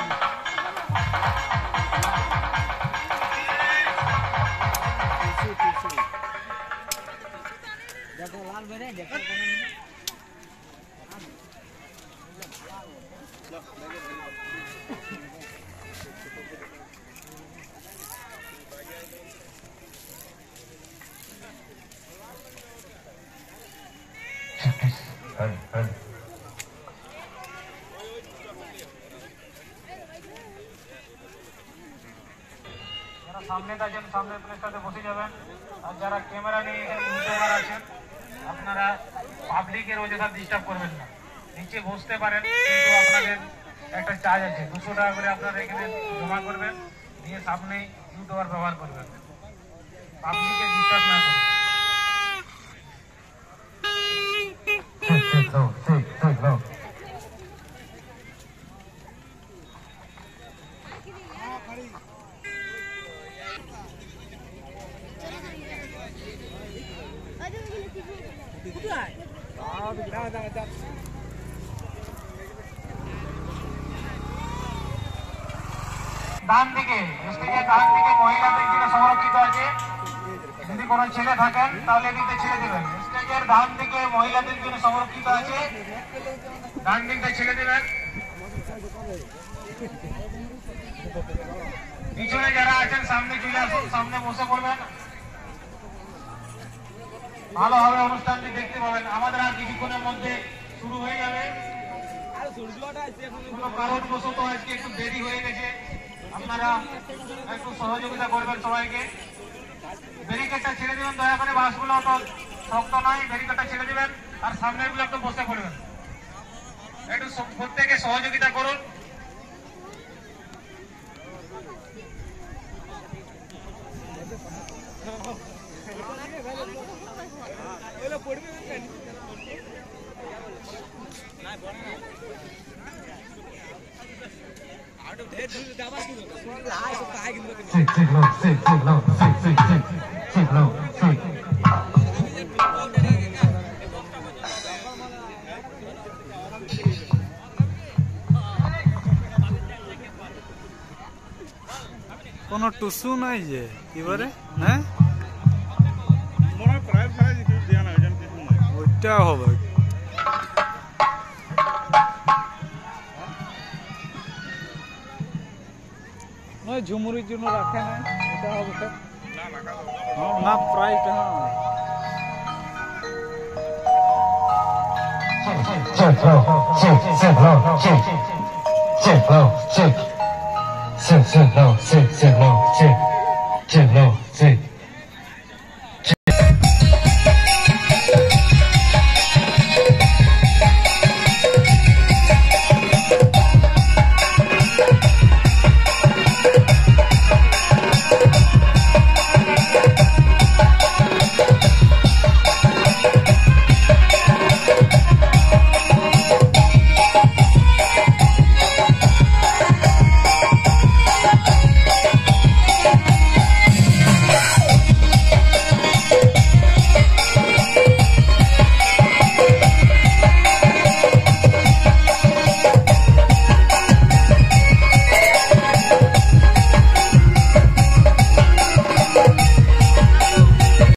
সামনে আছেন সামনের প্লেসটাতে বসে যাবেন। আর যারা ক্যামেরা নিয়ে ইউটিউবার আছেন আপনারা পাবলিকের অযথা ডিস্টার্ব করবেন না, নিচে বসতে পারেন, কিন্তু আপনাদের একটা চার্জ আছে 200 টাকা করে আপনারা এখানে জমা করবেন, দিয়ে সামনে ইউটিউবার ব্যবহার করবেন, পাবলিকের ডিস্টার্ব না করবেন। ডান দিকে স্টেজের ডান দিকে মহিলাদের জন্য সংরক্ষিত আছে, যদি কোনো ছেলে থাকেন তাহলে এদিকে ছেড়ে দেবেন। স্টেজের ডান দিকে মহিলাদের জন্য সংরক্ষিত আছে, ডান দিকটা ছেড়ে দেবেন। পিছনে যারা আছেন সামনে চলে আসুন, সামনে বসে পড়বেন, ভালোভাবে অনুষ্ঠানটি দেখতে পাবেন। আমাদের আর কিছুক্ষণের মধ্যে শুরু হয়ে যাবে। কারণবশত আজকে একটু দেরি হয়ে গেছে, আপনারা একটু সহযোগিতা করবেন সবাইকে। ব্যারিকেডটা ছেড়ে দেবেন দয়া করে, বাসগুলো তো শক্ত নয়, ব্যারিকেডটা ছেড়ে দেবেন আর সামনের গুলো একটু বসে পড়বেন। একটু প্রত্যেকে সহযোগিতা করুন। কোনো টুসু নাই যে এবারে, হ্যাঁ ওইটা হবে। ঝুমুরির জন্য রাখে না, ওটা হবে না প্রাইসটা। Sit low,